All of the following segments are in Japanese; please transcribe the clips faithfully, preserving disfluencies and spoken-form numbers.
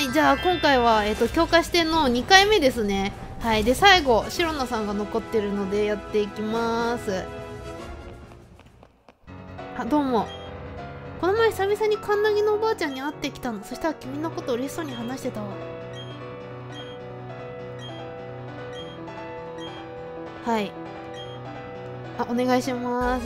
い、じゃあ今回は、えっと、強化四天王にかいめですね。はい。で、最後、白野さんが残ってるのでやっていきます。あ、どうも。この前久々にカンナギのおばあちゃんに会ってきたの。そしたら君のこと嬉しそうに話してたわ。はい。あ、お願いします。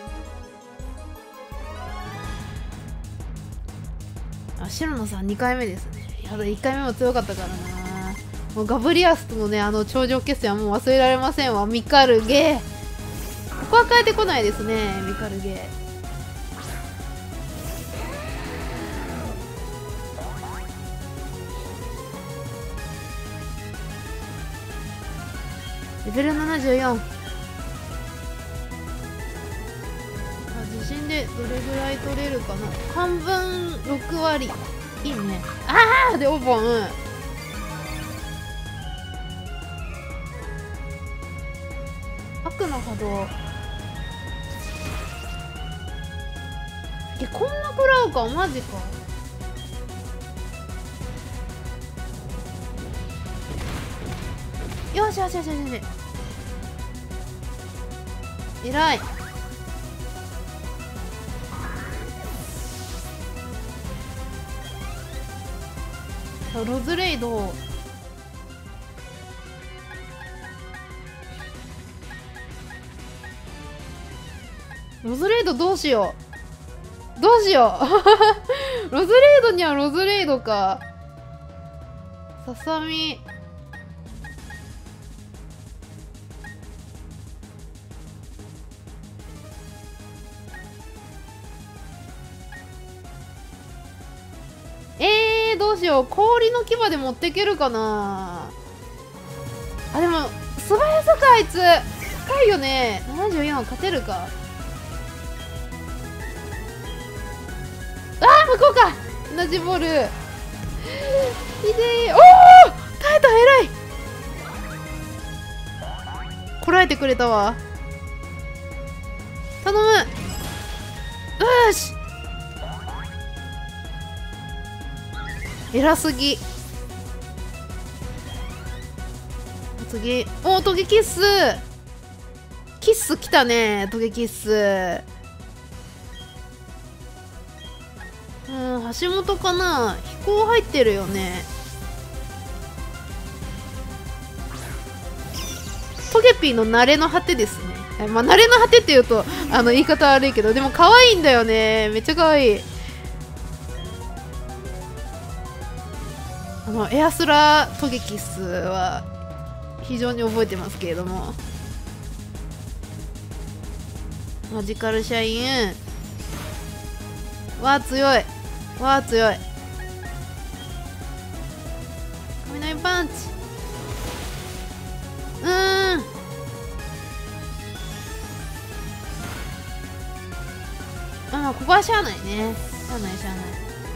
あ、白野さんにかいめですね。やだ、いっかいめも強かったからな。もうガブリアスとのね、あの頂上決戦はもう忘れられませんわ。ミカルゲー。ここは変えてこないですね、ミカルゲー。レベルななじゅうよん。あ、地震でどれぐらい取れるかな。半分ろくわり。いいね。ああでおぼん。悪の波動。え、こんな食らうか、マジか。よしよしよしよしよし。えらい。ロズレイド。ロズレイドどうしよう。どうしよう。ロズレイドにはロズレイドか。ささみ。えー、どうしよう。氷の牙で持っていけるかな。あ、でも素早さか、あいつ深いよね。ななじゅうよん勝てるか。あー、向こうか。エナジーボール。ひでえ。おお、耐えた。えらい。こらえてくれたわ。頼む。よし。偉すぎ。次。おー、トゲキッス。キッス来たね。トゲキッス。うん、橋本かな。飛行入ってるよね。トゲピーの慣れの果てですね。まあ、慣れの果てっていうとあの言い方悪いけど、でも可愛いんだよね。めっちゃ可愛い。あのエアスラトゲキスは非常に覚えてますけれども、マジカルシャイン。わあ強い。わあ強い。雷パンチ。うーん。ああ、ここはしゃあないね。しゃあないしゃあない。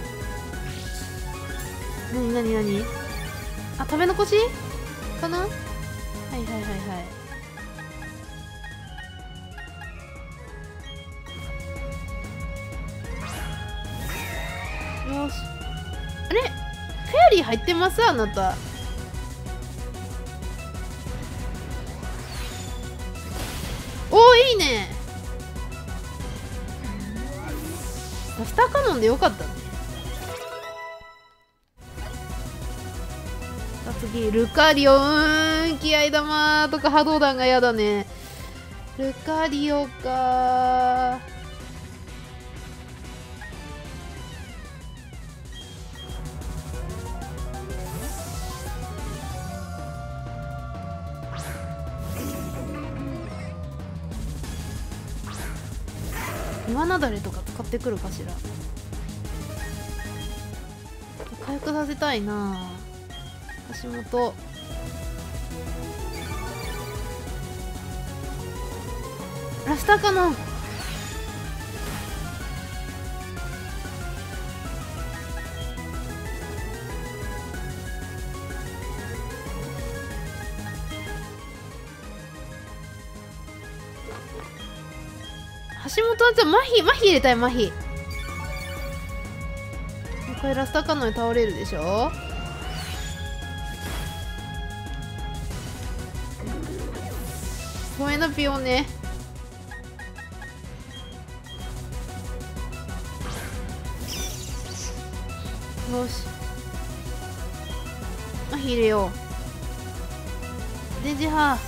なになになに。あ、食べ残しかな。はいはいはいはい。よし。あれ、フェアリー入ってます、あなた。おお、いいね。ラスターカノンでよかったね。次ルカリオ。うーん、気合玉とか波動弾がやだね。ルカリオか。岩なだれとか使ってくるかしら。回復させたいな。橋本。ラスターかな。橋本はじゃあ麻痺麻痺入れたい。麻痺。これラスターカノンに倒れるでしょ。 添えなピオね。よし、まあ入れよう。電磁波。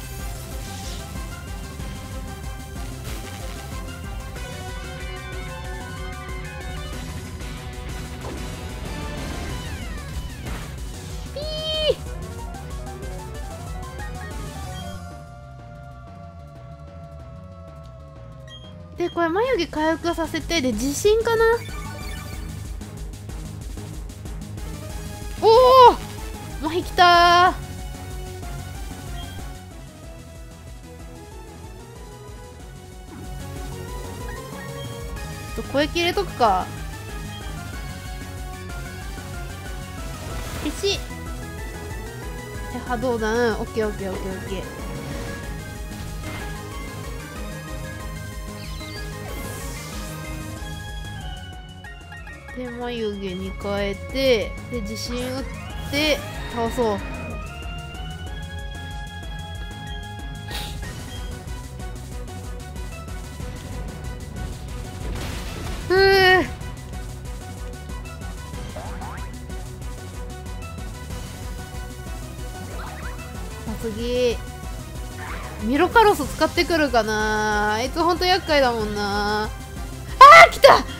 ピーでこれ眉毛回復させて、で地震かな。おお、麻痺きたー。ちょっと声切れとくか。いちで波動弾。オッケーオッケーオッケーオッケー。で眉毛に変えて、で自信打って倒そう。ふう。次ミロカロス使ってくるかな。あいつほんと厄介だもんな。あー来た。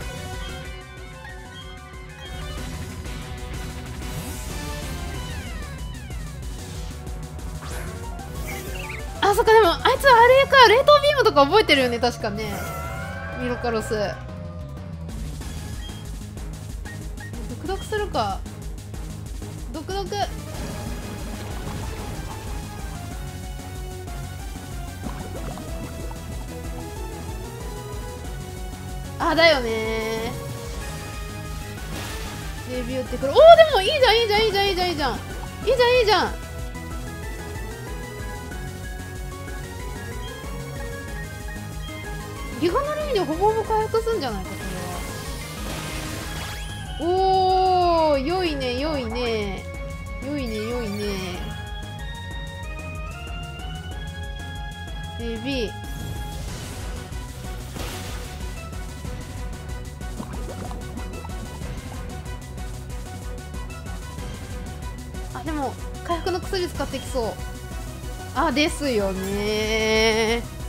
あ、そっか。でもあいつはあれか、冷凍ビームとか覚えてるよね、確かね、ミロカロス。毒毒するか。毒毒。あ、だよねー。デビューってくる。おお、でもいいじゃんいいじゃんいいじゃんいいじゃんいいじゃんいいじゃんいいじゃん。ギガナルミでほぼほぼ回復すんじゃないか、これは。おお、良いね良いね良いね良いね。エビあ、でも回復の薬使ってきそう。あ、ですよねー。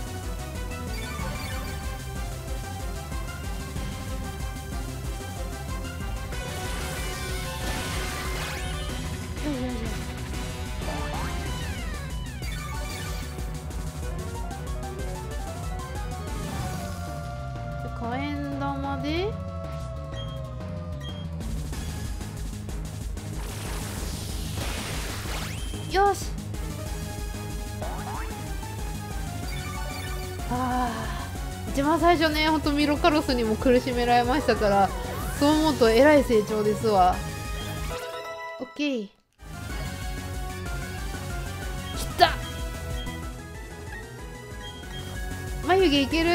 火炎玉でよし。あー、一番最初ね、ほんとミロカロスにも苦しめられましたから、そう思うとえらい成長ですわ。オッケー、きた。眉毛いける。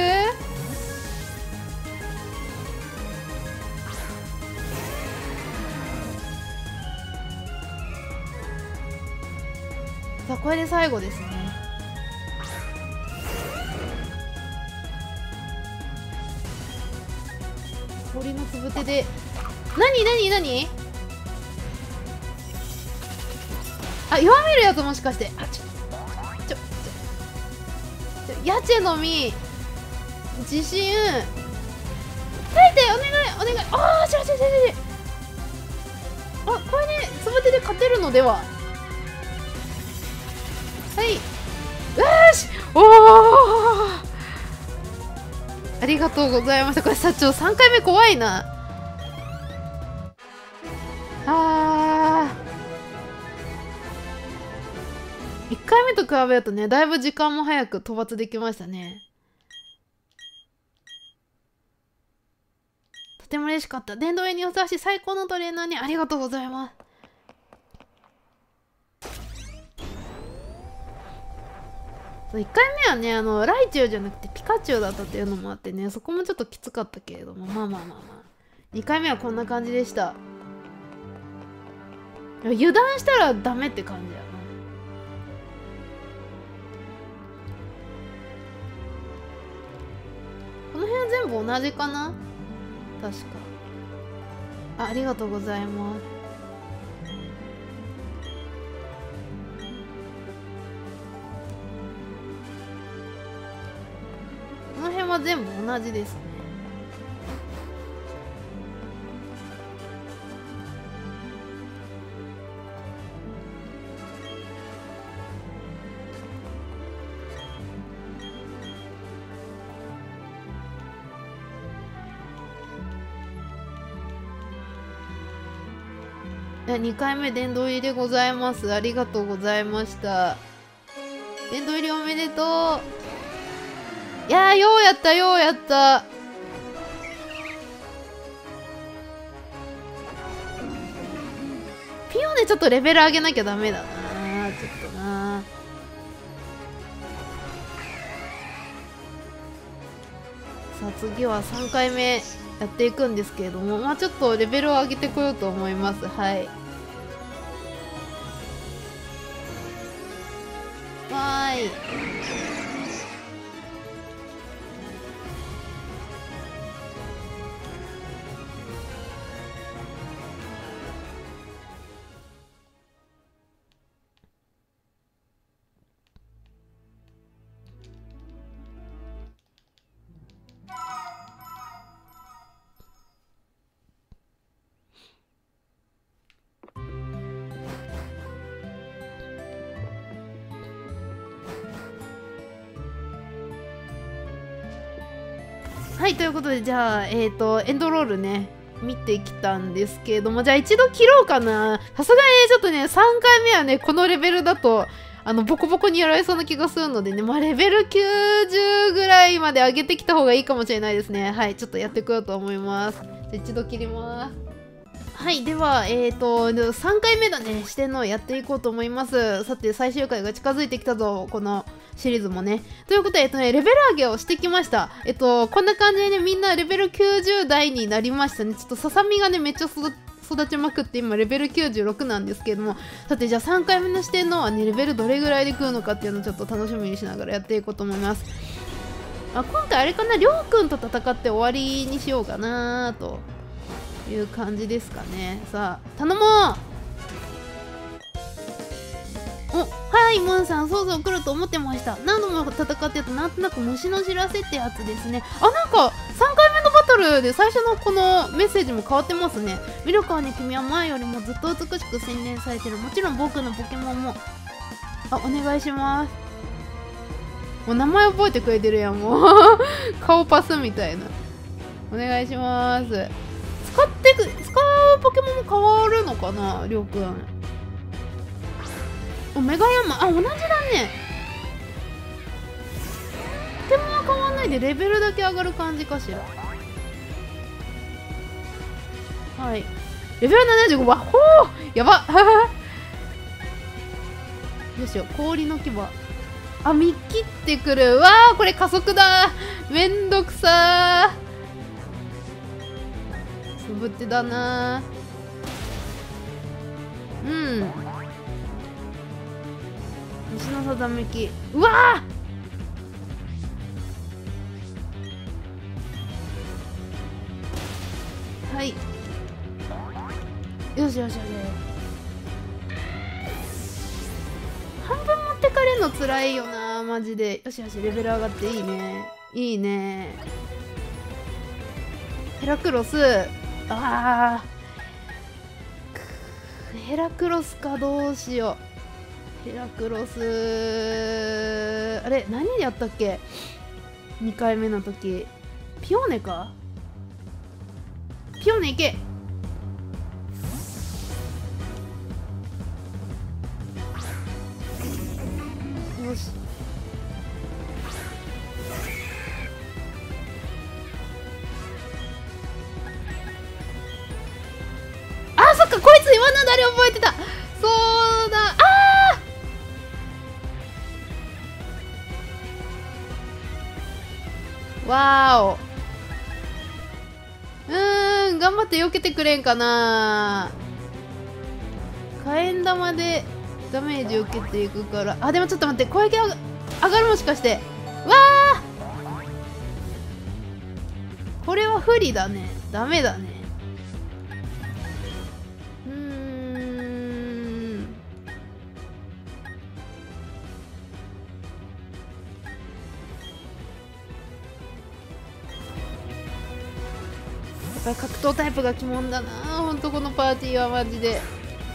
さあこれで最後ですね。氷のつぶてでなになになに。あ、弱めるやつもしかして。あ、ちょちょちょヤチェの実自信耐えて、お願いお願い。ああ、ちょちょちょちょ。あ、これね、つぶてで勝てるのでは。はい、よし。おお、ありがとうございました。これ社長さんかいめ怖いな。あー、いっかいめと比べるとね、だいぶ時間も早く討伐できましたね。とても嬉しかった。殿堂入りにおさし最高のトレーナーにありがとうございます。いっかいめはね、あのライチュウじゃなくてピカチュウだったっていうのもあってね、そこもちょっときつかったけれども、まあまあまあまあ、にかいめはこんな感じでした。油断したらダメって感じやな。 全部同じかな、確か。あ、ありがとうございます。この辺は全部同じですね。にかいめ殿堂入りでございます。ありがとうございました。殿堂入りおめでとう。いやー、ようやったようやった。ピオでちょっとレベル上げなきゃダメだな、ちょっとな。さあ次はさんかいめやっていくんですけれども、まあちょっとレベルを上げてこようと思います。はい。わーい。はい、ということで、じゃあ、えっと、エンドロールね、見てきたんですけれども、じゃあ一度切ろうかな。さすがにちょっとね、さんかいめはね、このレベルだと、あの、ボコボコにやられそうな気がするのでね、まあ、レベルきゅうじゅうぐらいまで上げてきた方がいいかもしれないですね。はい、ちょっとやってこようと思います。じゃあ一度切ります。はい、では、えっと、さんかいめだね、してんのをやっていこうと思います。さて、最終回が近づいてきたぞ、このシリーズもね。ということで、えっとね、レベル上げをしてきました。えっと、こんな感じでね、みんなレベルきゅうじゅう代になりましたね。ちょっとささみがね、めっちゃ育育ちまくって今レベルきゅうじゅうろくなんですけれども、さてじゃあさんかいめの四天王はねレベルどれぐらいで食うのかっていうのをちょっと楽しみにしながらやっていこうと思います。あ、今回あれかな、りょうくんと戦って終わりにしようかなという感じですかね。さあ頼もう。お、はい、モンさん、そうそう来ると思ってました。何度も戦ってるとなんとなく虫の知らせってやつですね。あ、なんかさんかいめのバトルで最初のこのメッセージも変わってますね。ミルカーに君は前よりもずっと美しく洗練されてる。もちろん僕のポケモンも。あ、お願いします。もう名前覚えてくれてるやん、もう顔パスみたいな。お願いします。使ってく使うポケモンも変わるのかな、りょうくん。お、メガヤンマン、あ、同じだね。ポケモンは変わんないでレベルだけ上がる感じかしら。はい、レベルななじゅうご。わほー、やばどうしよう、氷の牙。あ、見切ってくる。わー、これ加速だ。めんどくさー。つぶってだなー。うん、虫のさざめき。うわー、はい、よしよしよし。半分持ってかれるのつらいよなマジで。よしよし、レベル上がっていいねいいね。ヘラクロス、あー、ヘラクロスか、どうしよう。ヘラクロス、あれ何でやったっけ、にかいめの時。ピオーネか、ピオーネいけ。よし、あ、そっか、こいつ岩なだれ覚えてた。そうだ、あー、わーお、うーん、頑張って避けてくれんかな。火炎玉でダメージ受けていくから。あ、でもちょっと待って、攻撃上がる、もしかして。わー、 これは不利だね。ダメだね。うーん。やっぱり格闘タイプが鬼門だな。ほんとこのパーティーはマジで。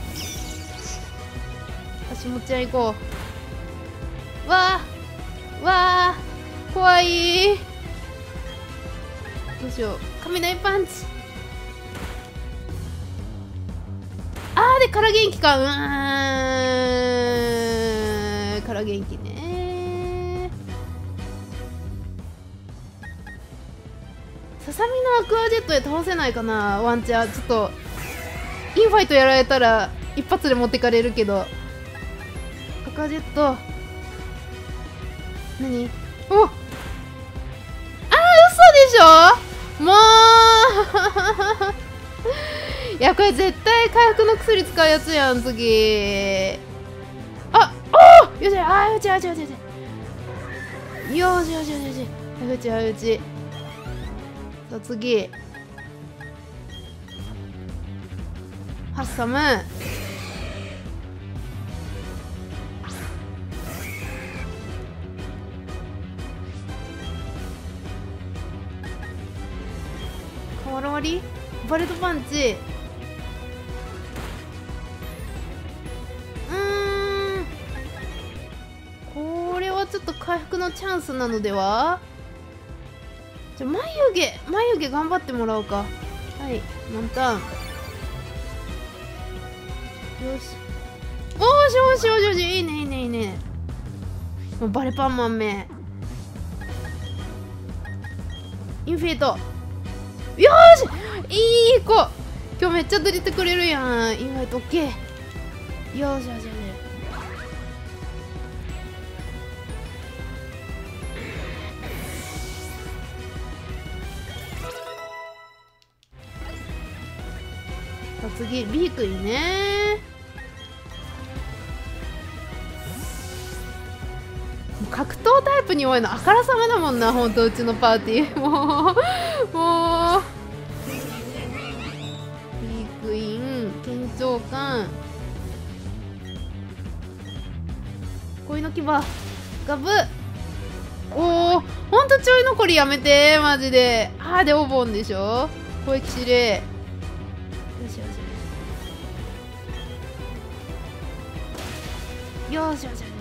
足持ち合い行こう。わあわあ怖い。どうしよう。雷パンチ。あーで空元気か。うーん空元気ね。ささみのアクアジェットで倒せないかな。ワンチャンちょっとインファイトやられたら一発で持ってかれるけど。アクアジェット何。おっ、あー嘘でしょもういやこれ絶対回復の薬使うやつやん次。あおーよしあーよしよしよしよしよしよしよしよしよしよし。さあ次ハッサム。わらわりバレットパンチ。うーんこれはちょっと回復のチャンスなのでは。じゃあ眉毛眉毛頑張ってもらおうか。はい満タン。よしおーしおしおしおしいいねいいねいいね。もうバレパンマンめインフィート。よーしいい子今日めっちゃ出てくれるやん。インファイトオッケー。よしよしよし。さあ次ビークイね。格闘タイプに多いのあからさまだもんな。ほんとうちのパーティーもうもうビークイン緊張感恋の牙ガブ。おおほんとちょい残りやめてマジで。あーでお盆でしょ。攻撃指令。よしよしよしよしよし。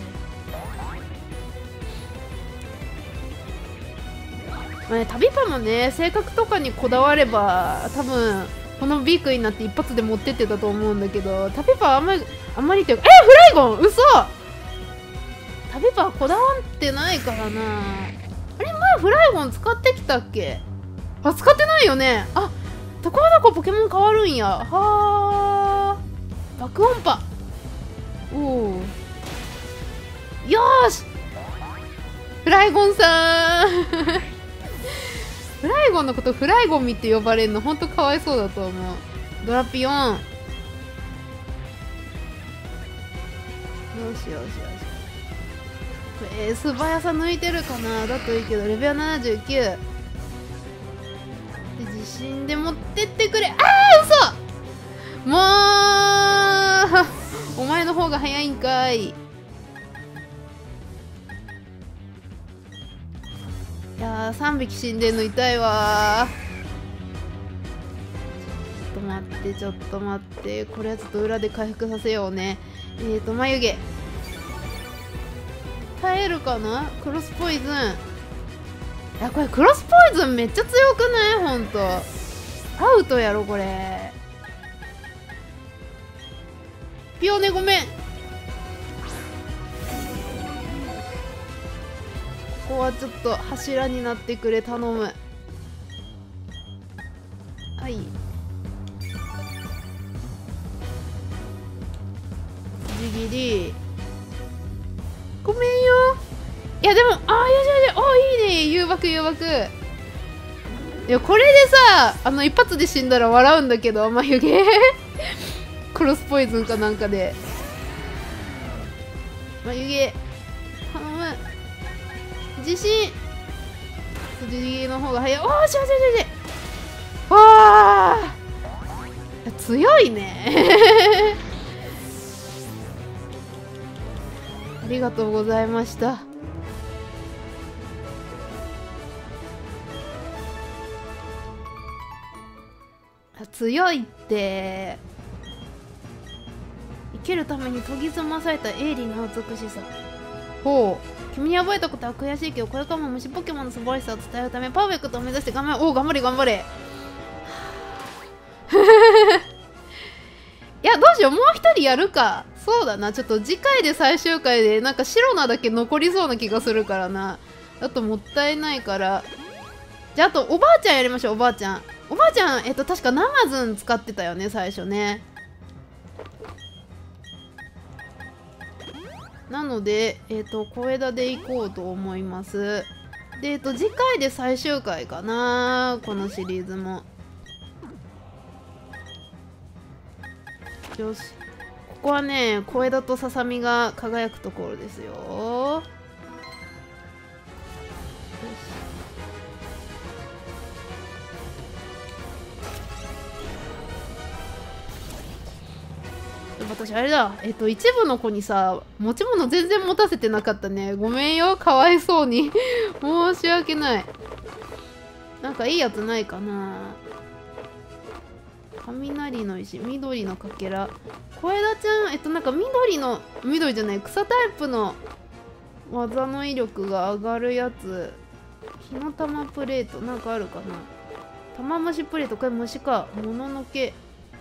まあね、旅パンもね性格とかにこだわれば多分このビークになって一発で持ってってたと思うんだけど、旅パンあんまりあんまりっていうか、えフライゴン嘘。旅パンこだわってないからな。あれ前フライゴン使ってきたっけ。あ使ってないよね。あところどこポケモン変わるんや。はー爆音波。おおよーしフライゴンさんフライゴンのことフライゴンミって呼ばれるのほんとかわいそうだと思う。ドラピオンよしよしよし。えー、素早さ抜いてるかな。だといいけどレベルななじゅうきゅうで自信で持ってってくれ。あー嘘もうお前の方が早いんかい。いやーさんびき死んでんの痛いわー。ちょっと待ってちょっと待って、これはちょっと裏で回復させようね。えーと眉毛耐えるかな。クロスポイズン。いやこれクロスポイズンめっちゃ強くないほんと。アウトやろこれ。ピオネごめん。ここはちょっと柱になってくれ頼む。はいじぎりごめんよ。いやでもあーよしよしおいいね誘爆誘爆。いやこれでさあの一発で死んだら笑うんだけど眉毛クロスポイズンかなんかで眉毛頼む自信筋の方が早い。おーしよしよしよしわー強いねありがとうございました。強いって生きるために研ぎ澄まされた鋭利な美しさ。ほう、君に覚えたことは悔しいけど、これからも虫ポケモンの素晴らしさを伝えるためパーフェクトを目指して頑張れ。おお、頑張れ頑張れいや、どうしよう、もう一人やるか。そうだな、ちょっと次回で最終回でなんかシロナだけ残りそうな気がするからな。あともったいないから、じゃああとおばあちゃんやりましょう。おばあちゃんおばあちゃん、えっと確かナマズン使ってたよね最初ね。なのでえっと小枝で行こうと思います。でえっと次回で最終回かな、このシリーズも。よし、ここはね小枝とささみが輝くところですよ。私あれだ、えっと一部の子にさ持ち物全然持たせてなかったね。ごめんよ、かわいそうに申し訳ない。なんかいいやつないかな。雷の石、緑のかけら、小枝ちゃん、えっとなんか緑の緑じゃない草タイプの技の威力が上がるやつ。火の玉プレートなんかあるかな。玉虫プレート、これ虫か。もののけ、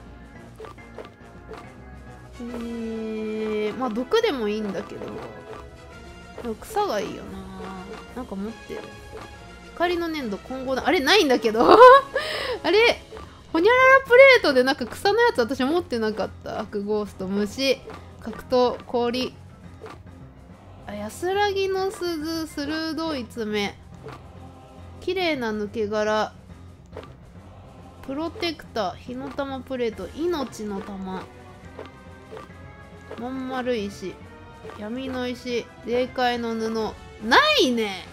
えー、まあ毒でもいいんだけど、でも草がいいよな。なんか持ってる。光の粘土、今後だ。あれないんだけどあれホニャララプレートでなんか草のやつ私持ってなかった。アクゴースト、虫、格闘、氷、あ、安らぎの鈴、鋭い爪、綺麗な抜け殻、プロテクター、火の玉プレート、命の玉、まん丸石、闇の石、霊界の布、ないね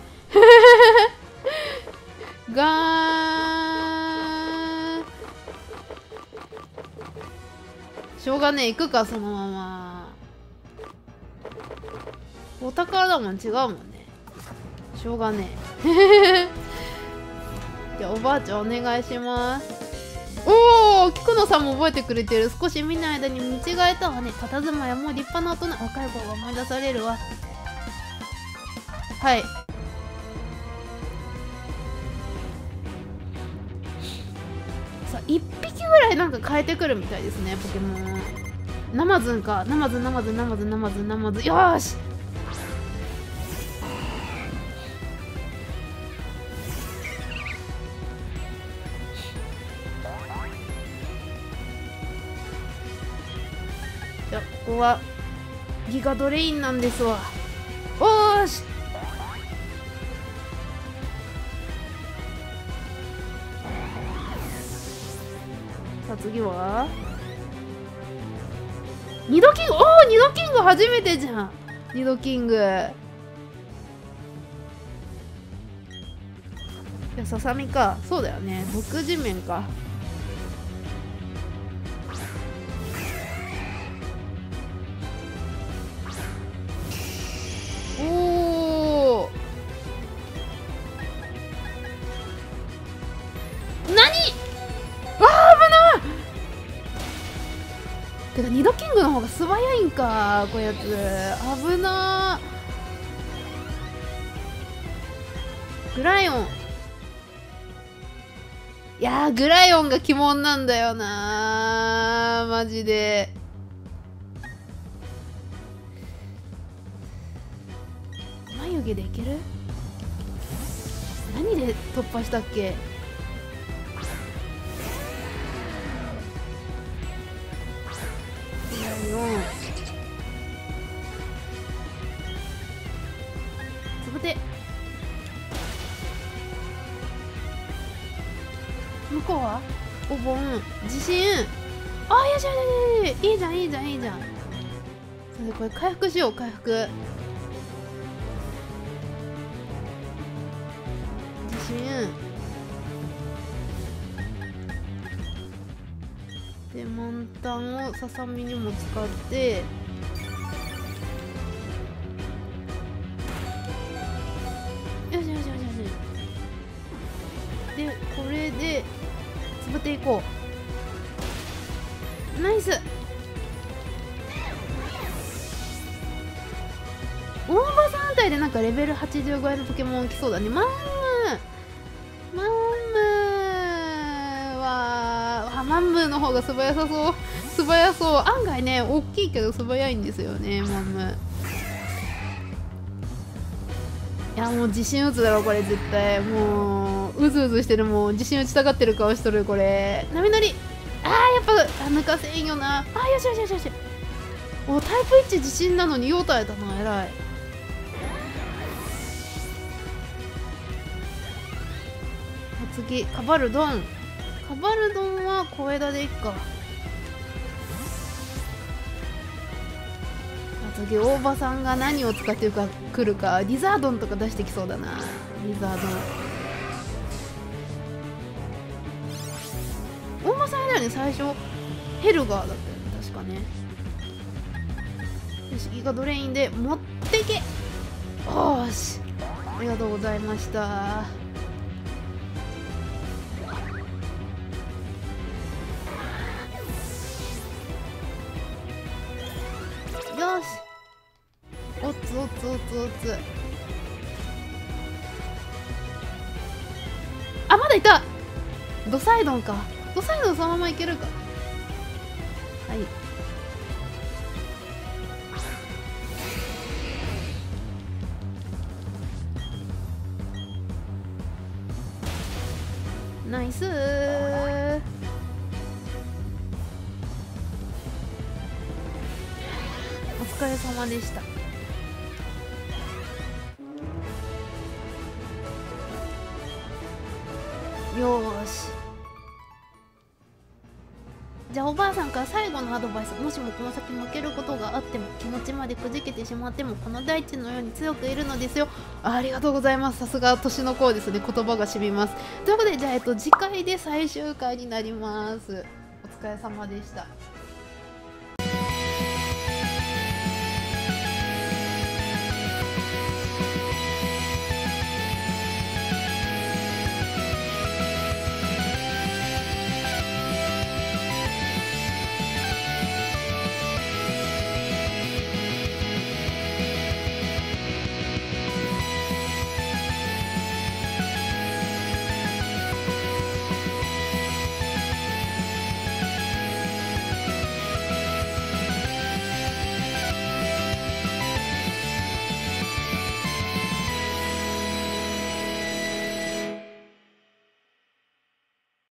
がー、しょうがねえ、行くかそのまま。お宝だもん、違うもんね。しょうがねえじゃあおばあちゃんお願いします。おお、菊野さんも覚えてくれてる。少し見ない間に見違えたわね。佇まいはもう立派な大人、若い子が思い出されるわ。はい、さあいっぴきぐらいなんか変えてくるみたいですね、ポケモン。ナマズンか、ナマズンナマズンナマズンナマズンナマズン、よーし。じゃあここはギガドレインなんですわ。おーし、さあ次はニドキング。おお、ニドキング初めてじゃん。ニドキング、いやささみか。そうだよね、毒地面か。おお、何、わあ危ない。てかニドキングの方が素早いんか、こういうやつ。危なー。グライオン、いやーグライオンが鬼門なんだよなー、マジで。眉毛でいける？何で突破したっけ？グライオン、つぶて、向こうはお盆、地震。あー、よしよしよし、いいじゃんいいじゃんいいじゃん。それでこれ回復しよう、回復。地震、 で満タンをささみにも使って、よしよしよしよし。でこれでつぶっていこう。ナイス。大場さんあたりでなんかレベルはちじゅう超えのポケモン来そうだね。マンムマンムはあマンムの方が素早さそう。素早そう。案外ね大きいけど素早いんですよねマンム。いやもう自信打つだろこれ絶対。もううずうずしてる。もう自信打ちたがってる顔しとるこれ。波乗り。あーやっぱ抜かせんよな。あーよしよしよしよし。おタイプいち自信なのによう耐えたな。偉い。次カバルドン。カバルドンは小枝でいっか。次大場さんが何を使ってるか来るか。リザードンとか出してきそうだな。リザードン。大場さんだよね最初。ヘルガーだったよね確かね。よしギガドレインで持ってけ。おーしありがとうございました。よしおつおつおつおつ。あまだいた。ドサイドンか。ドサイドンそのままいけるか。はいナイスー。お疲れ様でした。よーしじゃあおばあさんから最後のアドバイス。もしもこの先負けることがあっても気持ちまでくじけてしまってもこの大地のように強くいるのですよ。 あ, ありがとうございます。さすが年の子ですね。言葉がしみます。ということでじゃあ、えっと、次回で最終回になります。お疲れ様でした。